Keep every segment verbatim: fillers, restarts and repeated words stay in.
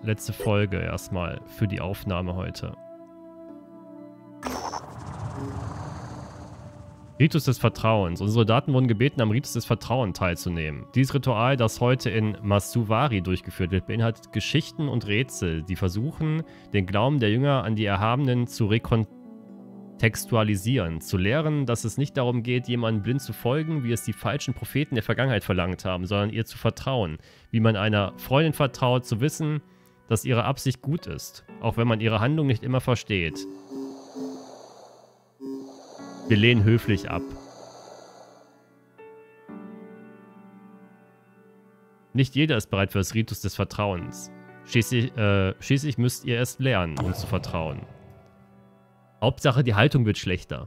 letzte Folge erstmal für die Aufnahme heute. Ritus des Vertrauens. Unsere Soldaten wurden gebeten, am Ritus des Vertrauens teilzunehmen. Dieses Ritual, das heute in Masuvari durchgeführt wird, beinhaltet Geschichten und Rätsel, die versuchen, den Glauben der Jünger an die Erhabenen zu rekontextualisieren, zu lehren, dass es nicht darum geht, jemandem blind zu folgen, wie es die falschen Propheten der Vergangenheit verlangt haben, sondern ihr zu vertrauen, wie man einer Freundin vertraut, zu wissen, dass ihre Absicht gut ist, auch wenn man ihre Handlung nicht immer versteht. Wir lehnen höflich ab. Nicht jeder ist bereit für das Ritus des Vertrauens. Schließlich, äh, schließlich müsst ihr es lernen, uns zu vertrauen. Hauptsache, die Haltung wird schlechter.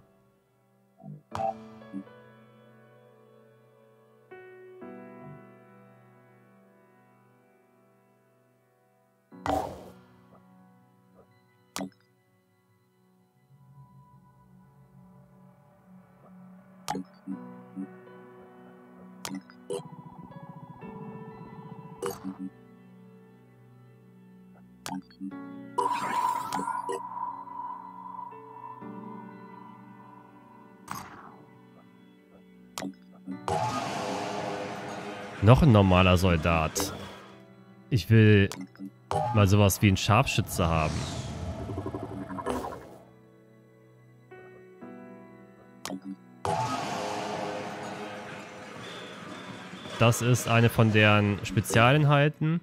Noch ein normaler Soldat. Ich will mal sowas wie einen Scharfschütze haben. Das ist eine von deren Spezialeinheiten.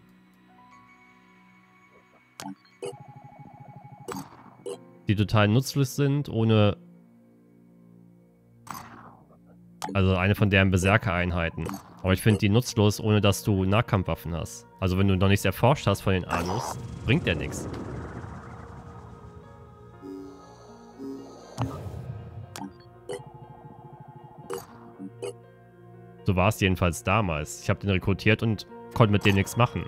Die total nutzlos sind, ohne... Also eine von deren Berserker-Einheiten. Aber ich finde die nutzlos, ohne dass du Nahkampfwaffen hast. Also wenn du noch nichts erforscht hast von den Anus, bringt der nichts. So war es jedenfalls damals. Ich habe den rekrutiert und konnte mit dem nichts machen.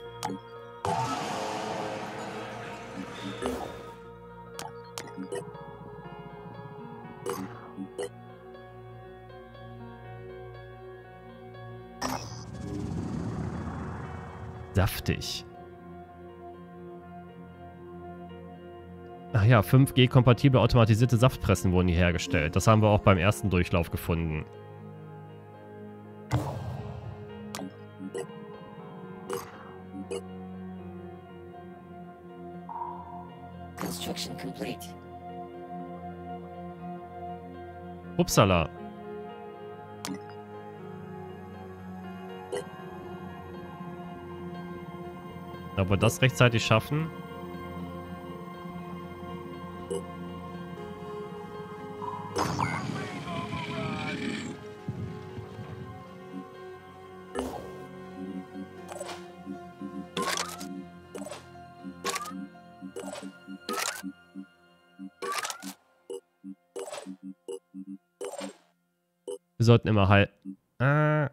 Saftig. Ach ja, fünf G-kompatible automatisierte Saftpressen wurden hier hergestellt. Das haben wir auch beim ersten Durchlauf gefunden. Construction complete. Upsala. Ob wir das rechtzeitig schaffen? Wir sollten immer halt... Ah.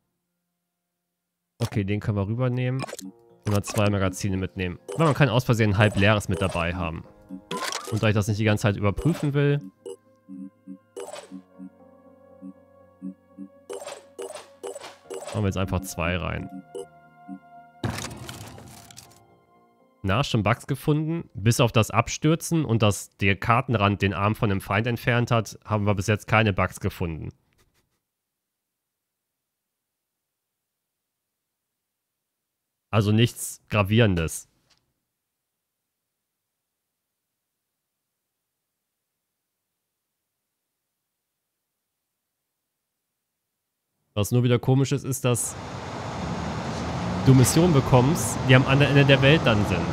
Okay, den können wir rübernehmen. Immer zwei Magazine mitnehmen. Aber man kann aus Versehen ein halb leeres mit dabei haben. Und da ich das nicht die ganze Zeit überprüfen will... machen wir jetzt einfach zwei rein. Na, schon Bugs gefunden. Bis auf das Abstürzen und dass der Kartenrand den Arm von dem Feind entfernt hat, haben wir bis jetzt keine Bugs gefunden. Also nichts Gravierendes. Was nur wieder komisch ist, ist, dass du Missionen bekommst, die am anderen Ende der Welt dann sind.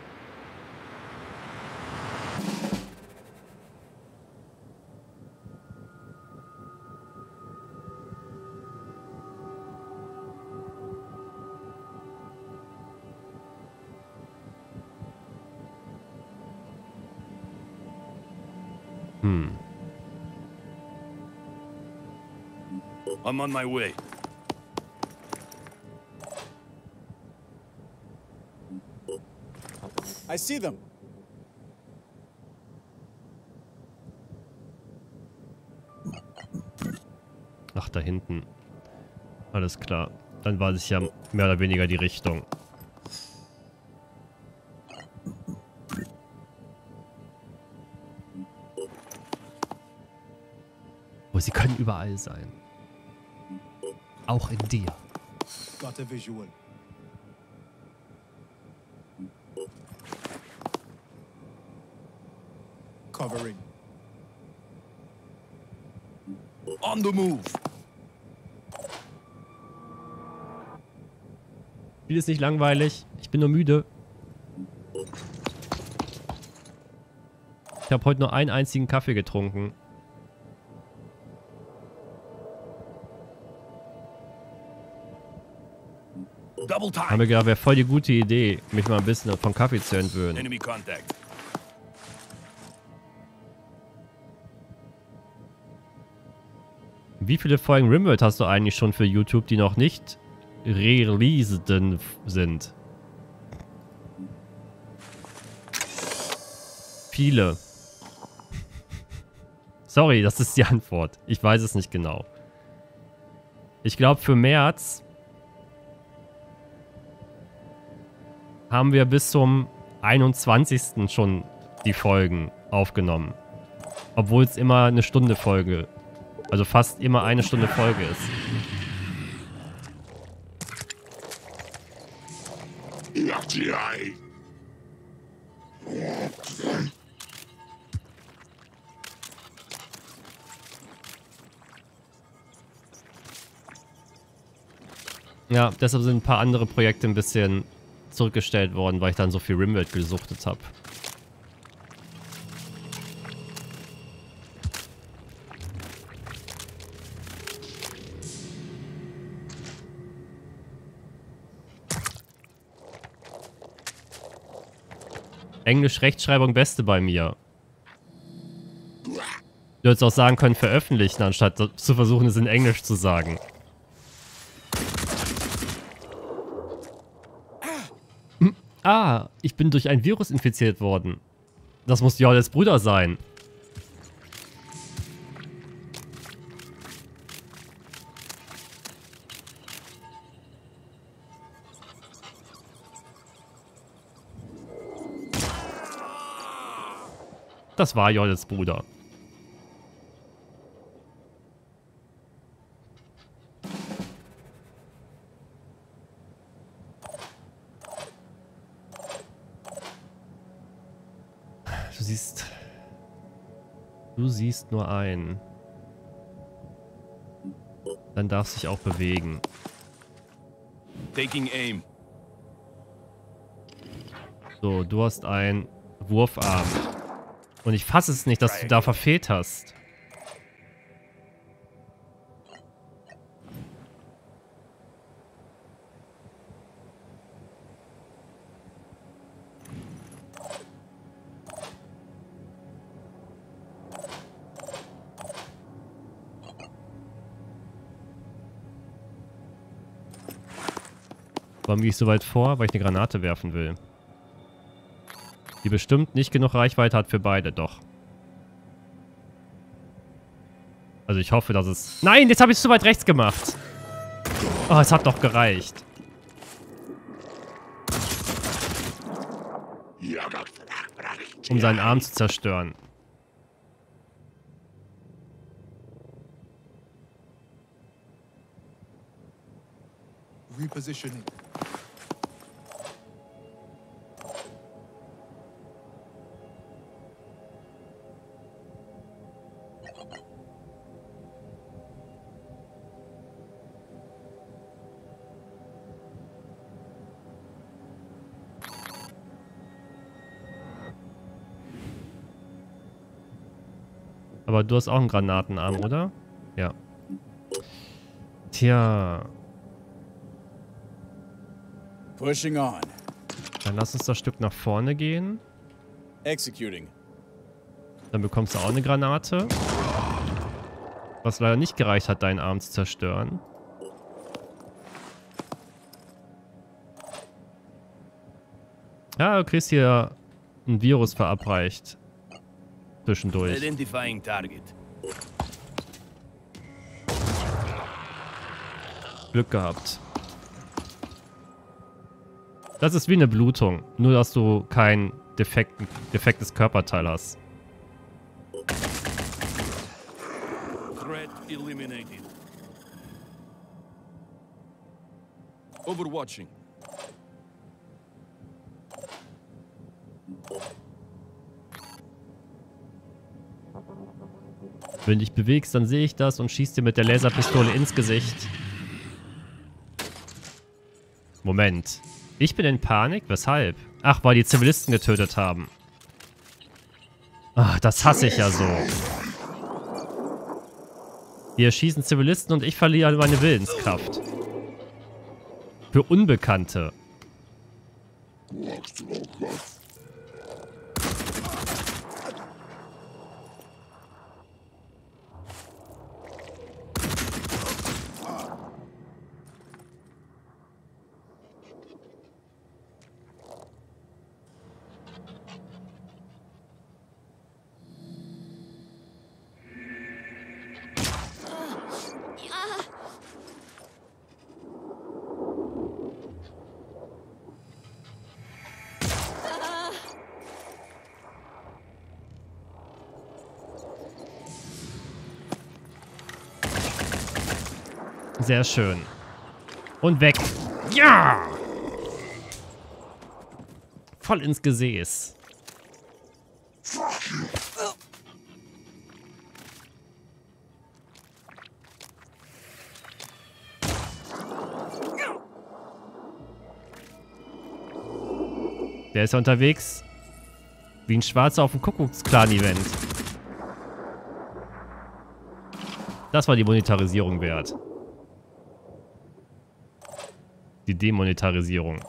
Hm. I'm on my way. I see them. Ach, da hinten. Alles klar. Dann weiß ich ja mehr oder weniger die Richtung. Oh, sie können überall sein. Auch in dir. Got a visual. Covering. On the move. Spiel ist nicht langweilig. Ich bin nur müde. Ich habe heute nur einen einzigen Kaffee getrunken. Double time. Haben wir gedacht, wäre voll die gute Idee, mich mal ein bisschen vom Kaffee zu entwöhnen. Enemy contact. Wie viele Folgen Rimworld hast du eigentlich schon für YouTube, die noch nicht released sind? Viele. Sorry, das ist die Antwort. Ich weiß es nicht genau. Ich glaube, für März haben wir bis zum einundzwanzigsten schon die Folgen aufgenommen. Obwohl es immer eine Stunde Folge, also fast immer eine Stunde Folge ist. Ja, deshalb sind ein paar andere Projekte ein bisschen zurückgestellt worden, weil ich dann so viel Rimworld gesuchtet habe. Englisch-Rechtschreibung beste bei mir. Du hättest auch sagen können, veröffentlichen, anstatt zu versuchen, es in Englisch zu sagen. Ah, ich bin durch ein Virus infiziert worden. Das muss Jordes Bruder sein. Das war Jordes Bruder. Du siehst... Du siehst nur einen. Dann darfst du dich auch bewegen. Taking aim. So, du hast einen Wurfarm. Und ich fasse es nicht, dass du da verfehlt hast. Warum gehe ich so weit vor? Weil ich eine Granate werfen will. Die bestimmt nicht genug Reichweite hat für beide, doch. Also ich hoffe, dass es... Nein, jetzt habe ich es zu weit rechts gemacht. Oh, es hat doch gereicht. Um seinen Arm zu zerstören. Repositioning. Aber du hast auch einen Granatenarm, oder? Ja. Tja. Pushing on. Dann lass uns das Stück nach vorne gehen. Executing. Dann bekommst du auch eine Granate. Was leider nicht gereicht hat, deinen Arm zu zerstören. Ja, du kriegst hier ein Virus verabreicht. Zwischendurch. Identifying target. Glück gehabt. Das ist wie eine Blutung. Nur, dass du kein defekt, defektes Körperteil hast. Threat Threat eliminated. Overwatching. Wenn du dich bewegst, dann sehe ich das und schieß dir mit der Laserpistole ins Gesicht. Moment. Ich bin in Panik? Weshalb? Ach, weil die Zivilisten getötet haben. Ach, das hasse ich ja so. Hier schießen Zivilisten und ich verliere meine Willenskraft. Für Unbekannte. Sehr schön. Und weg. Ja! Voll ins Gesäß. Der ist ja unterwegs. Wie ein Schwarzer auf dem Kuckucksklan-Event. Das war die Monetarisierung wert. Die Demonetarisierung.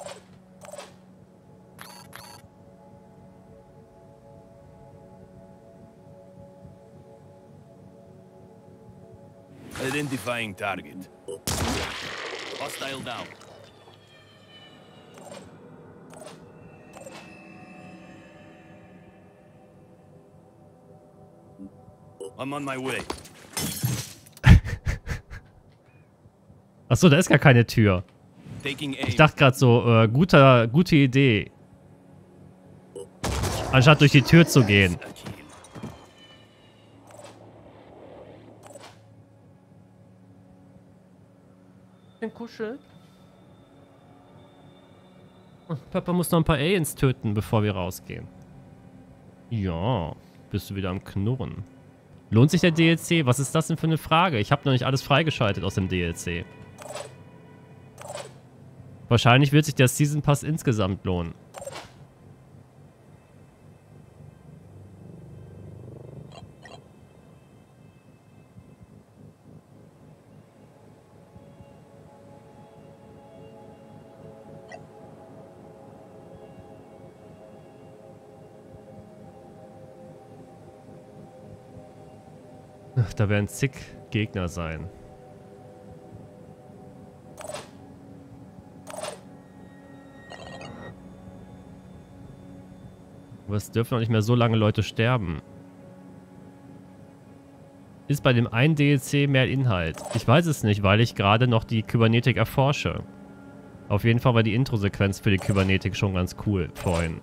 Identifying target. Hostile down. I'm on my way. Achso, da ist gar keine Tür. Taking aim. Ich dachte gerade so, äh, guter, gute Idee. Anstatt durch die Tür zu gehen. Ein Kuschel. Papa muss noch ein paar Aliens töten, bevor wir rausgehen. Ja, bist du wieder am Knurren. Lohnt sich der D L C? Was ist das denn für eine Frage? Ich habe noch nicht alles freigeschaltet aus dem D L C. Wahrscheinlich wird sich der Season Pass insgesamt lohnen. Ach, da werden zig Gegner sein. Aber es dürfen auch nicht mehr so lange Leute sterben. Ist bei dem einen D L C mehr Inhalt? Ich weiß es nicht, weil ich gerade noch die Kybernetik erforsche. Auf jeden Fall war die Intro-Sequenz für die Kybernetik schon ganz cool vorhin.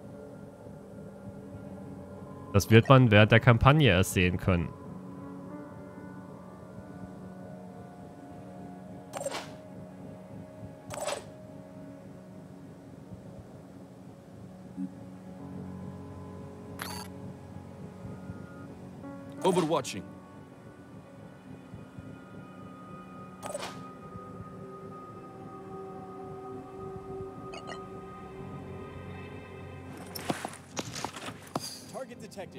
Das wird man während der Kampagne erst sehen können. Overwatching. Target detected.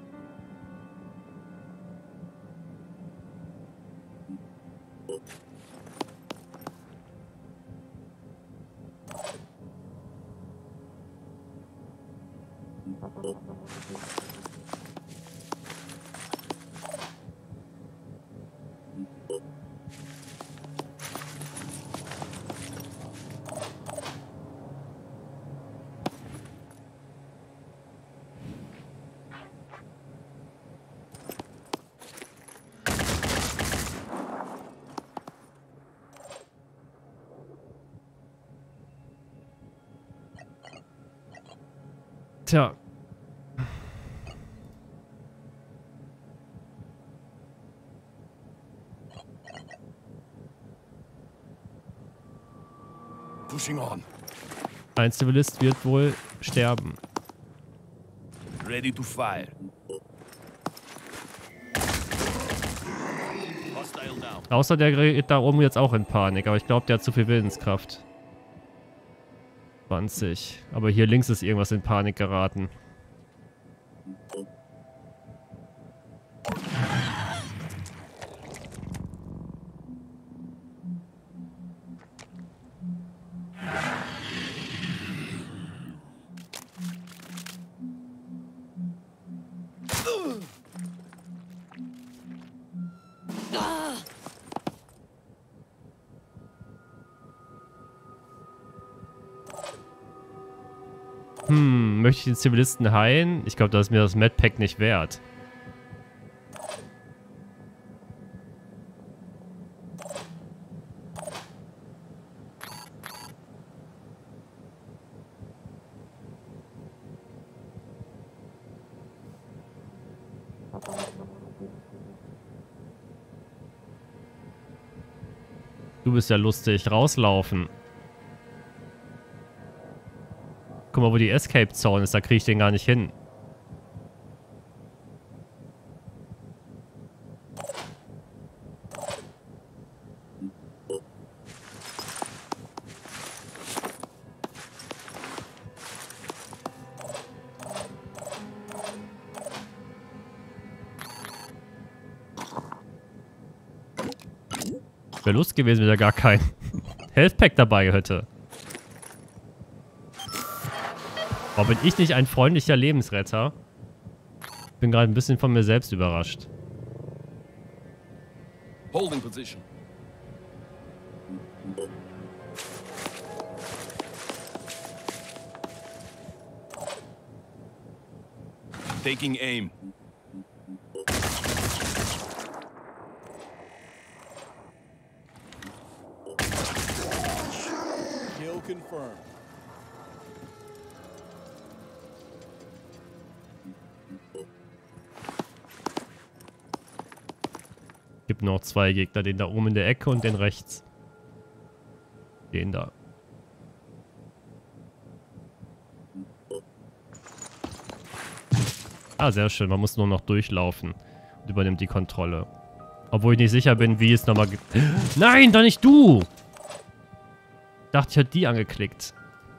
Tja. Pushing on. Ein Zivilist wird wohl sterben. Ready to fire. Hostile down. Außer der gerät da oben jetzt auch in Panik, aber ich glaube, der hat zu viel Willenskraft. zwanzig. Aber hier links ist irgendwas in Panik geraten. Hm, möchte ich den Zivilisten heilen? Ich glaube, das ist mir das Medpack nicht wert. Du bist ja lustig. Rauslaufen. Guck mal, wo die Escape-Zone ist. Da kriege ich den gar nicht hin. Wäre Lust gewesen, wenn er gar kein Health-Pack dabei hätte. Oh, bin ich nicht ein freundlicher Lebensretter? Bin gerade ein bisschen von mir selbst überrascht. Holding position. Taking aim. Kill confirmed. Gibt noch zwei Gegner, den da oben in der Ecke und den rechts. Den da. Ah, sehr schön. Man muss nur noch durchlaufen und übernimmt die Kontrolle. Obwohl ich nicht sicher bin, wie es nochmal gibt. Nein, doch nicht du! Dachte, ich hätte die angeklickt.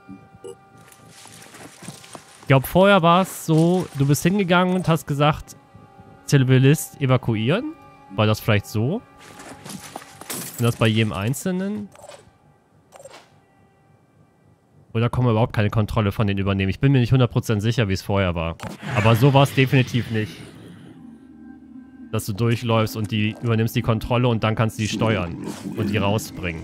Ich glaube, vorher war es so, du bist hingegangen und hast gesagt, Zivilist evakuieren. War das vielleicht so? Und das bei jedem Einzelnen? Oder kann man überhaupt keine Kontrolle von denen übernehmen? Ich bin mir nicht hundert Prozent sicher, wie es vorher war. Aber so war es definitiv nicht. Dass du durchläufst und die übernimmst die Kontrolle und dann kannst du die steuern und die rausbringen.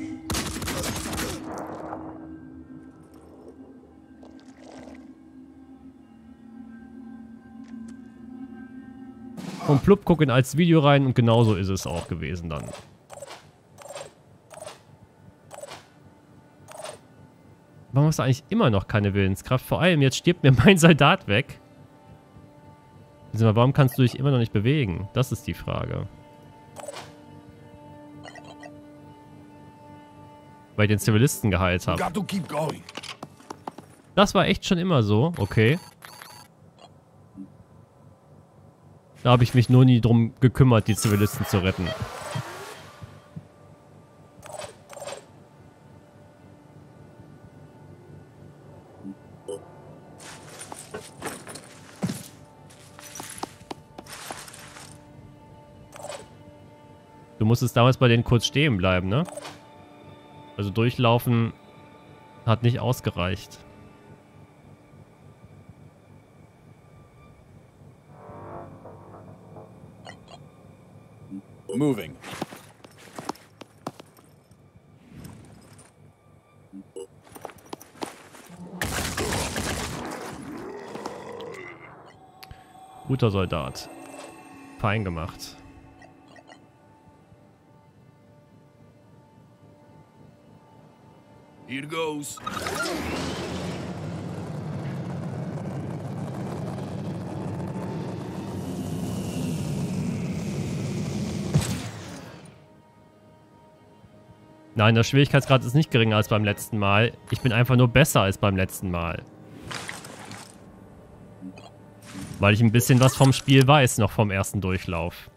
Und plupp, guck in als Video rein und genauso ist es auch gewesen dann. Warum hast du eigentlich immer noch keine Willenskraft? Vor allem, jetzt stirbt mir mein Soldat weg. Warum kannst du dich immer noch nicht bewegen? Das ist die Frage. Weil ich den Zivilisten geheilt habe. Got to keep going. Das war echt schon immer so, okay. Da habe ich mich nur nie drum gekümmert, die Zivilisten zu retten. Du musstest damals bei denen kurz stehen bleiben, ne? Also durchlaufen hat nicht ausgereicht. Moving. Guter Soldat. Fein gemacht. Here goes. Nein, der Schwierigkeitsgrad ist nicht geringer als beim letzten Mal. Ich bin einfach nur besser als beim letzten Mal. Weil ich ein bisschen was vom Spiel weiß, noch vom ersten Durchlauf.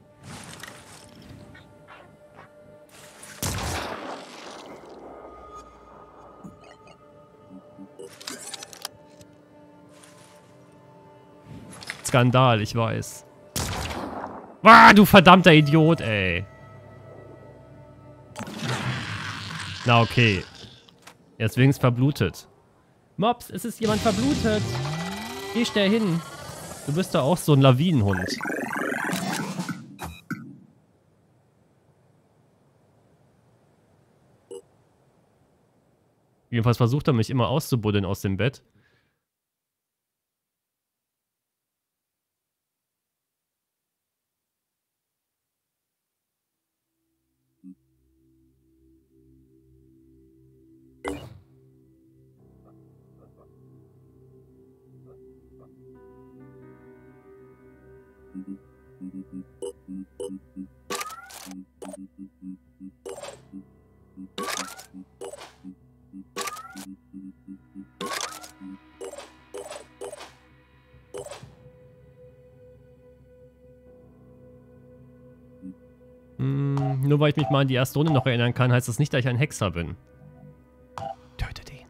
Skandal, ich weiß. Ah, du verdammter Idiot, ey. Na, okay. Er ist wenigstens verblutet. Mops, es ist jemand verblutet. Geh schnell hin. Du bist doch auch so ein Lawinenhund. Jedenfalls versucht er mich immer auszubuddeln aus dem Bett. Hm, nur weil ich mich mal an die erste Runde noch erinnern kann, heißt das nicht, dass ich ein Hexer bin. Töte den.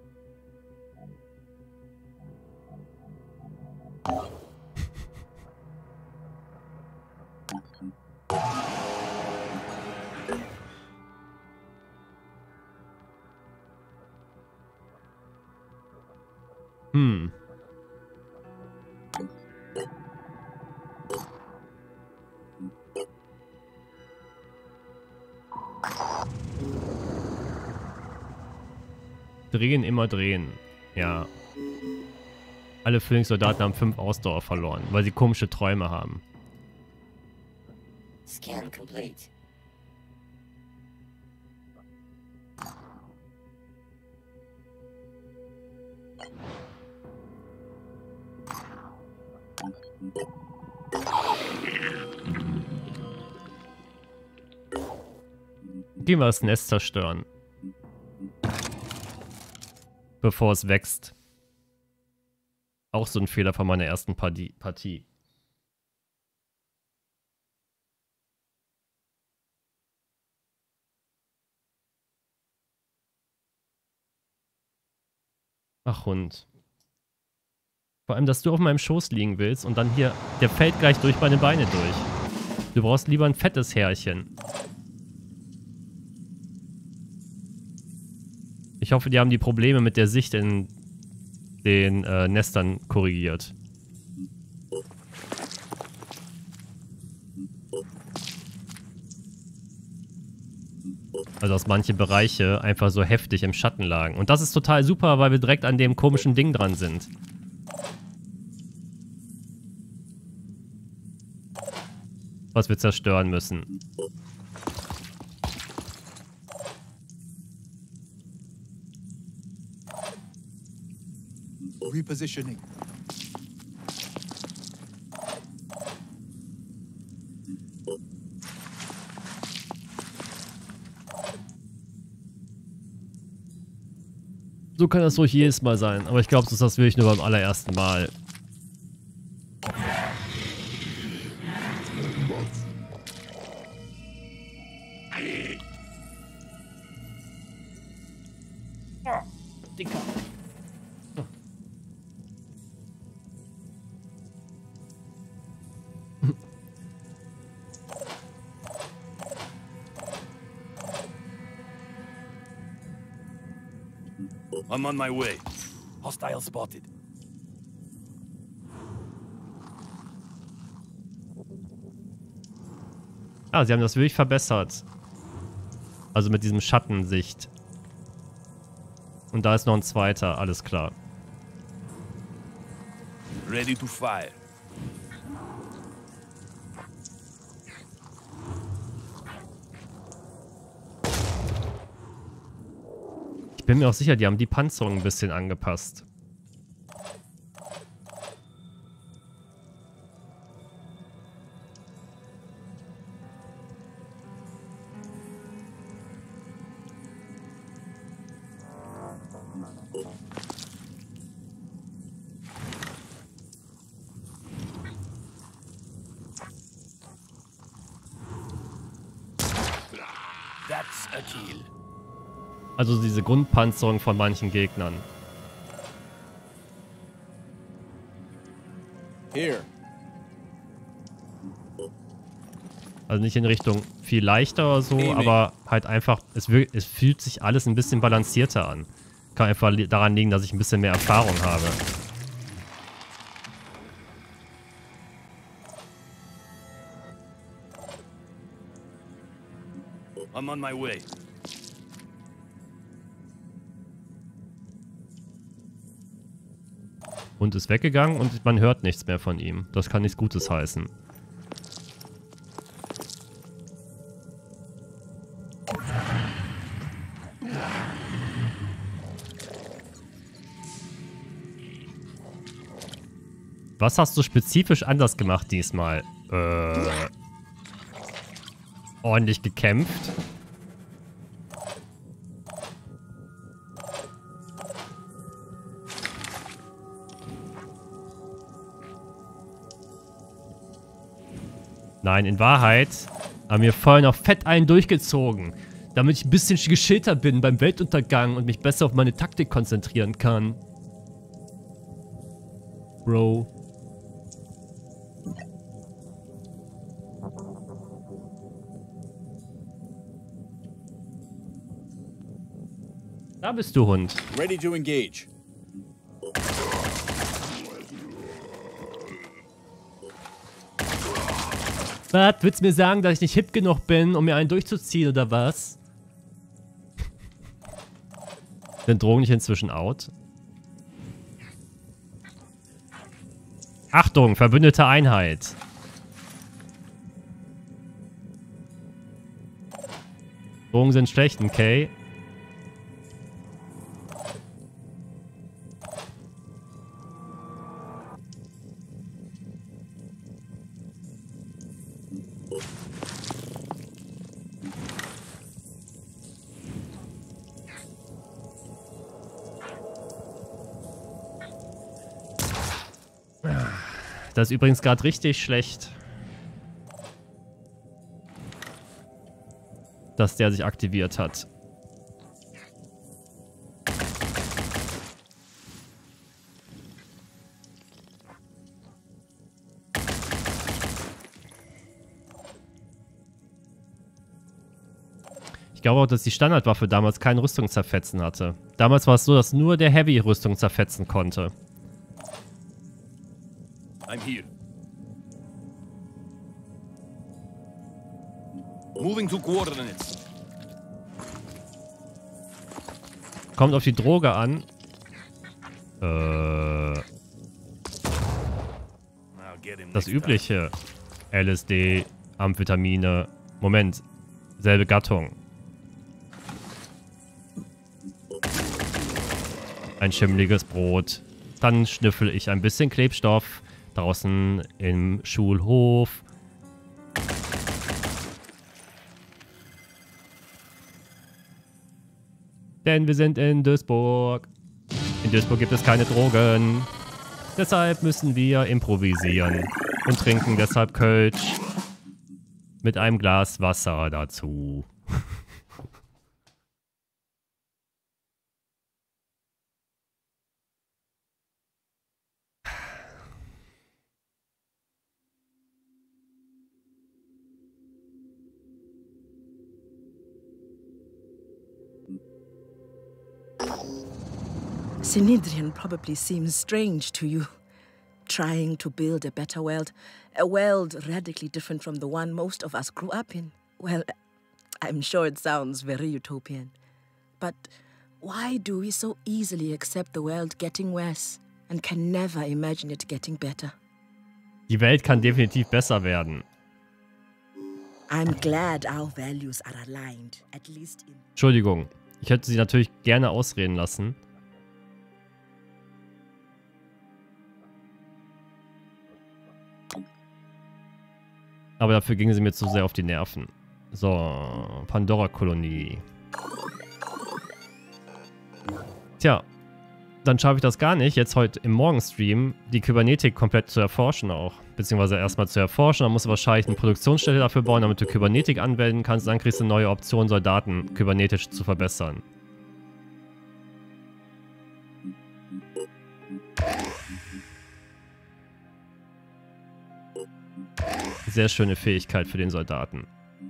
Hm. Drehen, immer drehen. Ja. Alle Phoenix-Soldaten haben fünf Ausdauer verloren, weil sie komische Träume haben. Scan complete. Gehen wir das Nest zerstören. Bevor es wächst. Auch so ein Fehler von meiner ersten Partie. Ach Hund. Vor allem, dass du auf meinem Schoß liegen willst und dann hier, der fällt gleich durch meine Beine durch. Du brauchst lieber ein fettes Härchen. Ich hoffe, die haben die Probleme mit der Sicht in den äh, Nestern korrigiert. Also dass manche Bereiche einfach so heftig im Schatten lagen. Und das ist total super, weil wir direkt an dem komischen Ding dran sind. Was wir zerstören müssen. Repositioning. So kann das ruhig jedes Mal sein, aber ich glaube, das ist das wirklich nur beim allerersten Mal. Dicker. I'm on my way. Hostile spotted. Ah, sie haben das wirklich verbessert. Also mit diesem Schattensicht. Und da ist noch ein zweiter, alles klar. Ready to fire. Ich bin mir auch sicher, die haben die Panzerung ein bisschen angepasst. A kill. Also diese Grundpanzerung von manchen Gegnern. Here. Also nicht in Richtung viel leichter oder so, aber halt einfach, es, wir- es fühlt sich alles ein bisschen balancierter an. Kann einfach li- daran liegen, dass ich ein bisschen mehr Erfahrung habe. I'm on my way. Hund ist weggegangen und man hört nichts mehr von ihm. Das kann nichts Gutes heißen. Was hast du spezifisch anders gemacht diesmal? Äh, ordentlich gekämpft? Nein, in Wahrheit haben wir vorher noch fett einen durchgezogen, damit ich ein bisschen geschilter bin beim Weltuntergang und mich besser auf meine Taktik konzentrieren kann. Bro. Da bist du, Hund. Ready to engage. Was? Willst du mir sagen, dass ich nicht hip genug bin, um mir einen durchzuziehen, oder was? Sind Drogen nicht inzwischen out? Achtung, verbündete Einheit. Drogen sind schlecht, okay? Das ist übrigens gerade richtig schlecht, dass der sich aktiviert hat. Ich glaube auch, dass die Standardwaffe damals kein Rüstungszerfetzen hatte. Damals war es so, dass nur der Heavy Rüstung zerfetzen konnte. I'm here. Moving to coordinates. Kommt auf die Droge an. Äh, I'll get him das next time. übliche. L S D, Amphetamine. Moment. Selbe Gattung. Ein schimmeliges Brot. Dann schnüffel ich ein bisschen Klebstoff. Draußen im Schulhof. Denn wir sind in Duisburg. In Duisburg gibt es keine Drogen. Deshalb müssen wir improvisieren. Und trinken deshalb Kölsch. Mit einem Glas Wasser dazu. Synedrian probably seems strange to you. Trying to build a better world, a world radically different from the one most of us grew up in. Well, I'm sure it sounds very utopian. But why do we so easily accept the world getting worse and can never imagine it getting better? Die Welt kann definitiv besser werden. I'm glad our values are aligned, at least in... Entschuldigung, ich hätte sie natürlich gerne ausreden lassen. Aber dafür gingen sie mir zu sehr auf die Nerven. So, Pandora-Kolonie. Tja, dann schaffe ich das gar nicht, jetzt heute im Morgenstream die Kybernetik komplett zu erforschen auch. Beziehungsweise erstmal zu erforschen, dann musst du wahrscheinlich eine Produktionsstelle dafür bauen, damit du Kybernetik anwenden kannst. Dann kriegst du eine neue Option, Soldaten kybernetisch zu verbessern. Sehr schöne Fähigkeit für den Soldaten.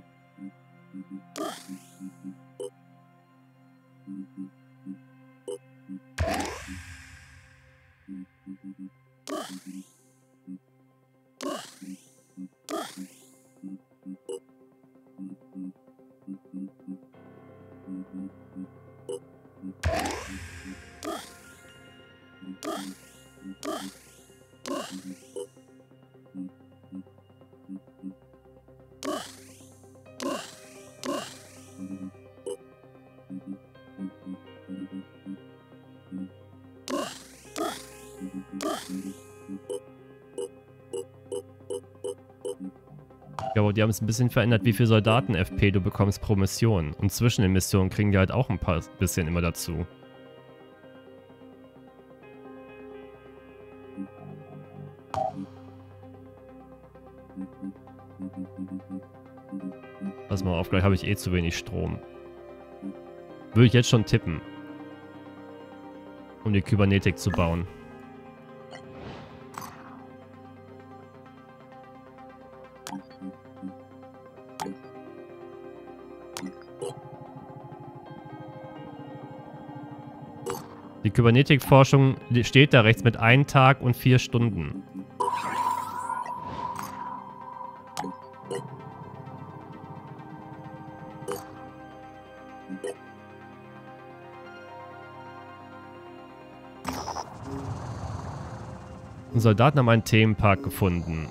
Ja, aber die haben es ein bisschen verändert, wie viel Soldaten-F P du bekommst pro Mission. Und zwischen den Missionen kriegen die halt auch ein paar bisschen immer dazu. Pass mal auf, gleich habe ich eh zu wenig Strom. Würde ich jetzt schon tippen. Um die Kybernetik zu bauen. Die Kybernetik-Forschung steht da rechts mit einem Tag und vier Stunden. Und Soldaten haben einen Themenpark gefunden.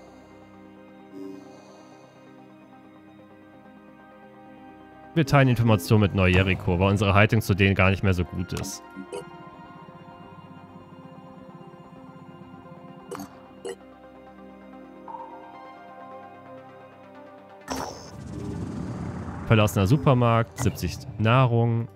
Wir teilen Informationen mit Neu-Jericho, weil unsere Haltung zu denen gar nicht mehr so gut ist. Verlassener Supermarkt, siebzig Nahrung.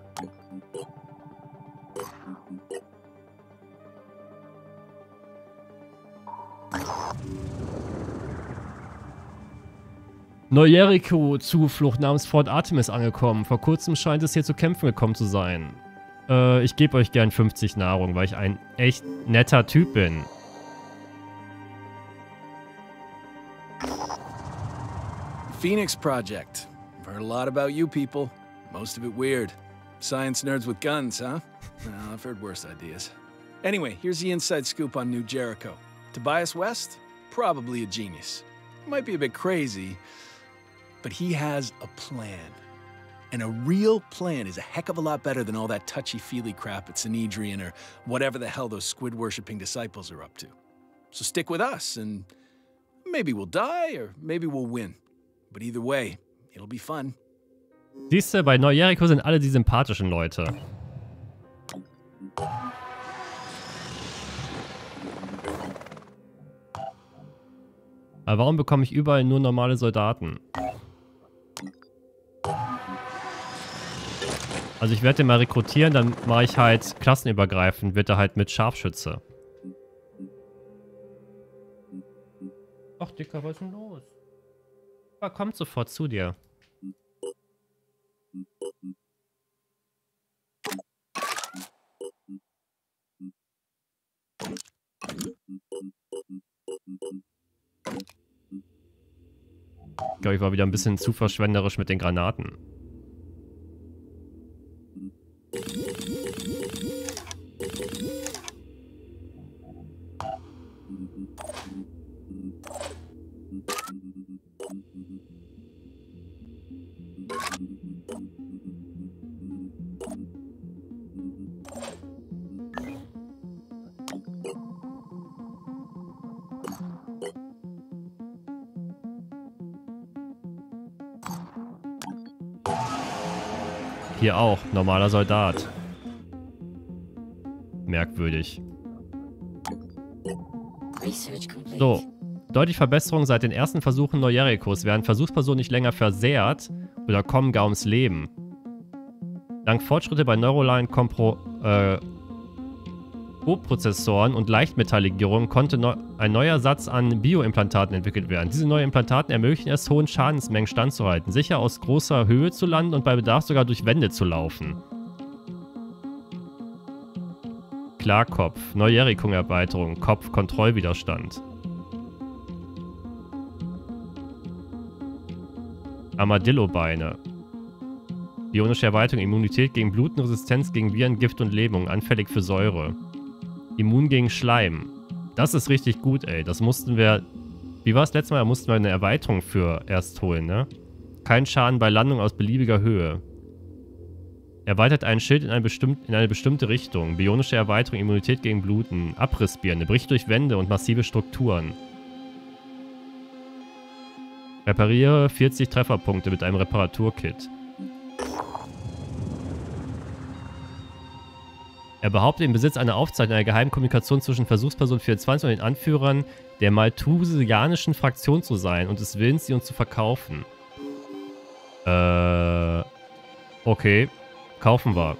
Neu-Jericho, Zuflucht namens Fort Artemis angekommen. Vor kurzem scheint es hier zu Kämpfen gekommen zu sein. Äh, ich gebe euch gern fünfzig Nahrung, weil ich ein echt netter Typ bin. Phoenix Project. I've heard a lot about you people. Most of it weird. Science nerds with guns, huh? Well, I've heard worse ideas. Anyway, here's the inside scoop on New Jericho. Tobias West? Probably a genius. Might be a bit crazy, but he has a plan. And a real plan is a heck of a lot better than all that touchy-feely crap at Sanhedrin or whatever the hell those squid-worshipping disciples are up to. So stick with us, and maybe we'll die, or maybe we'll win. But either way, it'll be fun. Siehst du, bei Neu-Jericho sind alle die sympathischen Leute. Aber warum bekomme ich überall nur normale Soldaten? Also ich werde den mal rekrutieren, dann mache ich halt klassenübergreifend, wird er halt mit Scharfschütze. Ach Dicker, was ist denn los? Er kommt sofort zu dir. Ich glaube, ich war wieder ein bisschen zu verschwenderisch mit den Granaten. Hier auch, normaler Soldat. Merkwürdig. So, deutliche Verbesserung seit den ersten Versuchen Neu-Jerichos. Werden Versuchspersonen nicht länger versehrt oder kommen gar ums Leben. Dank Fortschritte bei Neuronalen Kompro, äh, Hochprozessoren und Leichtmetalllegierungen konnte neu ein neuer Satz an Bioimplantaten entwickelt werden. Diese neuen Implantaten ermöglichen es, hohen Schadensmengen standzuhalten, sicher aus großer Höhe zu landen und bei Bedarf sogar durch Wände zu laufen. Klarkopf, Neujährigung-Erweiterung, Kopf, Kontrollwiderstand. Armadillo-Beine. Bionische Erweiterung, Immunität gegen Bluten, Resistenz gegen Viren, Gift und Lähmung, anfällig für Säure. Immun gegen Schleim. Das ist richtig gut, ey. Das mussten wir... Wie war es letztes Mal? Da mussten wir eine Erweiterung für erst holen, ne? Kein Schaden bei Landung aus beliebiger Höhe. Erweitert ein Schild in eine, bestimmt, in eine bestimmte Richtung. Bionische Erweiterung, Immunität gegen Bluten. Abrissbirne, bricht durch Wände und massive Strukturen. Repariere vierzig Trefferpunkte mit einem Reparaturkit. Er behauptet im Besitz einer Aufzeichnung einer geheimen Kommunikation zwischen Versuchsperson vierundzwanzig und den Anführern der malthusianischen Fraktion zu sein und des Willens, sie uns zu verkaufen. Äh... Okay. Kaufen wir.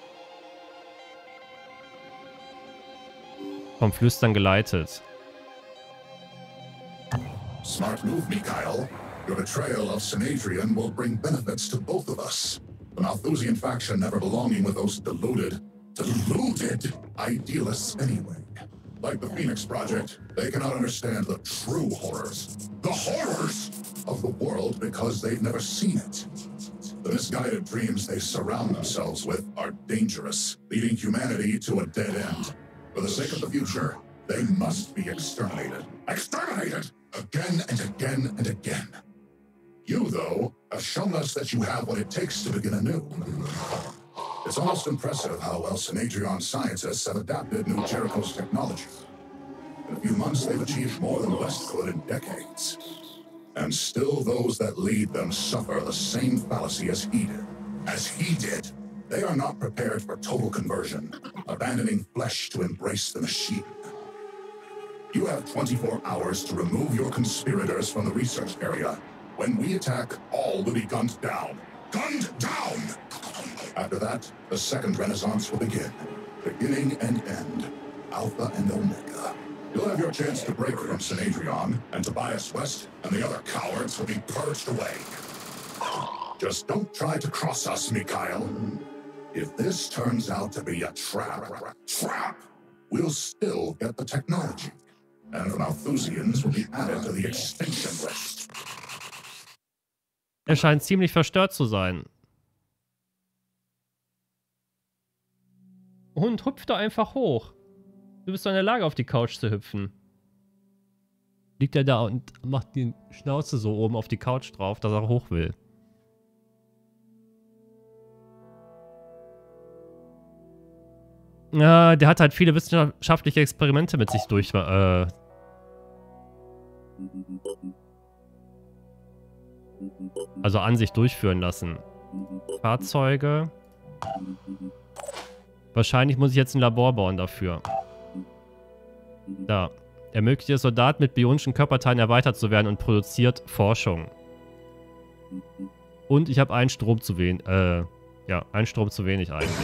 Vom Flüstern geleitet. Smart move, Mikhail. Your betrayal of Synadrian will bring benefits to both of us. The Malthusian faction never belonging with those deluded, deluded idealists anyway. Like the Phoenix Project, they cannot understand the true horrors, the horrors of the world because they've never seen it. The misguided dreams they surround themselves with are dangerous, leading humanity to a dead end. For the sake of the future, they must be exterminated. Exterminated! Again and again and again. You, though, have shown us that you have what it takes to begin anew. It's almost impressive how well Synadrian scientists have adapted New Jericho's technology. In a few months, they've achieved more than the West could in decades. And still those that lead them suffer the same fallacy as he did. As he did. They are not prepared for total conversion, abandoning flesh to embrace the machine. You have twenty-four hours to remove your conspirators from the research area. When we attack, all will be gunned down. Gunned down! After that, the second renaissance will begin. Beginning and end. Alpha and Omega. You'll have your chance to break from Synadrian, and Tobias West and the other cowards will be purged away. Just don't try to cross us, Mikhail. If this turns out to be a trap, trap, we'll still get the technology. And the Malthusians will be added to the extinction list. Er scheint ziemlich verstört zu sein. Hund, hüpf doch einfach hoch. Du bist doch in der Lage, auf die Couch zu hüpfen. Liegt er da und macht die Schnauze so oben auf die Couch drauf, dass er hoch will. Ja, der hat halt viele wissenschaftliche Experimente mit sich durch... Äh, also an sich durchführen lassen. Fahrzeuge. Wahrscheinlich muss ich jetzt ein Labor bauen dafür. Da. Ermöglicht es Soldaten mit bionischen Körperteilen erweitert zu werden und produziert Forschung. Und ich habe einen Strom zu wenig. Äh, ja, einen Strom zu wenig eigentlich.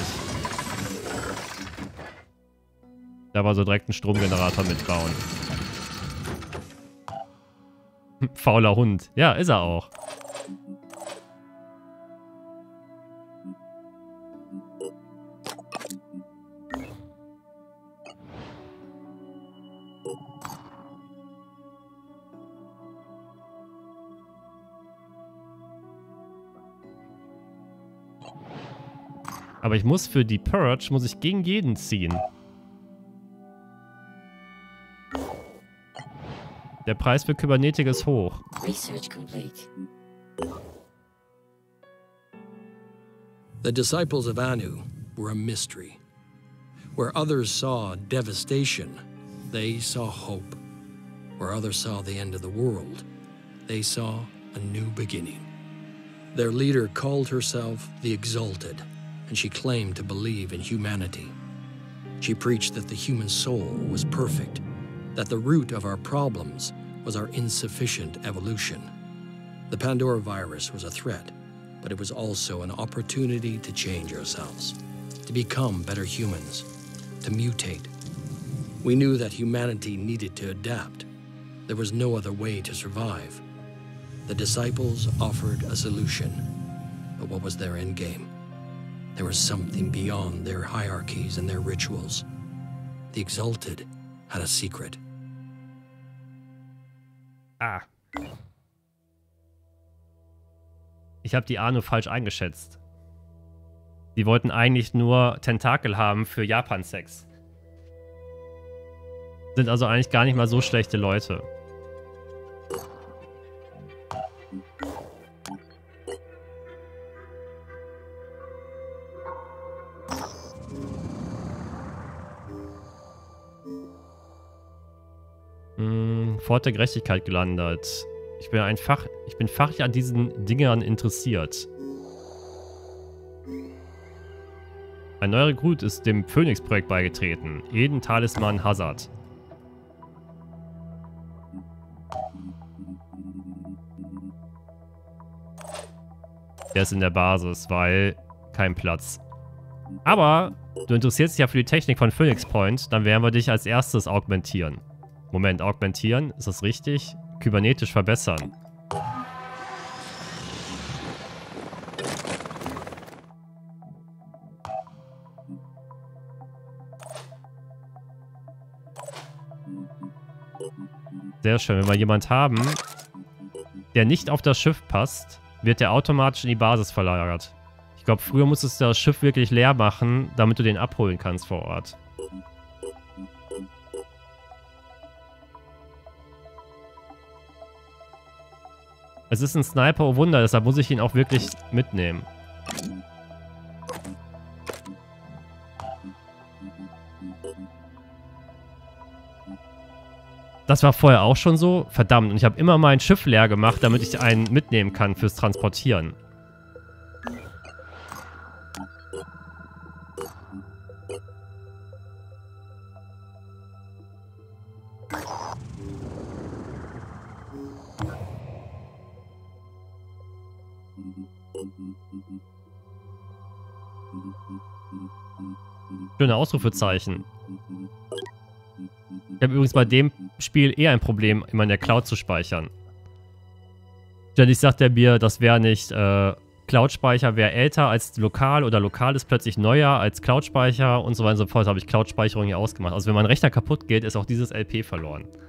Da war so direkt ein Stromgenerator mitbauen. Fauler Hund. Ja, ist er auch. Aber ich muss für die Purge, muss ich gegen jeden ziehen. Der Preis für Kybernetik ist hoch. Research complete. The disciples of Anu were a mystery. Where others saw devastation, they saw hope. Where others saw the end of the world, they saw a new beginning. Their leader called herself the Exalted, and she claimed to believe in humanity. She preached that the human soul was perfect, that the root of our problems was our insufficient evolution. The Pandora virus was a threat, but it was also an opportunity to change ourselves, to become better humans, to mutate We knew that humanity needed to adapt. There was no other way to survive. The disciples offered a solution. But what was their end game? There was something beyond their hierarchies and their rituals. The Exalted had a secret. Ah. Ich habe die Anu falsch eingeschätzt. Die wollten eigentlich nur Tentakel haben für Japan-Sex. Sind also eigentlich gar nicht mal so schlechte Leute. Hm, Fort der Gerechtigkeit gelandet. Ich bin ein Fach, ich bin fachlich an diesen Dingern interessiert. Ein neuer Rekrut ist dem Phoenix-Projekt beigetreten. Eden Talisman Hazard. Der ist in der Basis, weil kein Platz. Aber du interessierst dich ja für die Technik von Phoenix Point, dann werden wir dich als erstes augmentieren. Moment, augmentieren, ist das richtig? Kybernetisch verbessern. Sehr schön, wenn wir jemanden haben, der nicht auf das Schiff passt, wird der automatisch in die Basis verlagert. Ich glaube, früher musstest du das Schiff wirklich leer machen, damit du den abholen kannst vor Ort. Es ist ein Sniper, oh Wunder, deshalb muss ich ihn auch wirklich mitnehmen. Das war vorher auch schon so. Verdammt, und ich habe immer mein Schiff leer gemacht, damit ich einen mitnehmen kann fürs Transportieren. Schöne Ausrufezeichen. Ich habe übrigens bei dem Spiel eher ein Problem, immer in der Cloud zu speichern. Ständig sagt er mir, das wäre nicht, äh, Cloud-Speicher wäre älter als lokal oder lokal ist plötzlich neuer als Cloud-Speicher und so weiter und so fort. Habe ich Cloud-Speicherung hier ausgemacht. Also wenn mein Rechner kaputt geht, ist auch dieses L P verloren.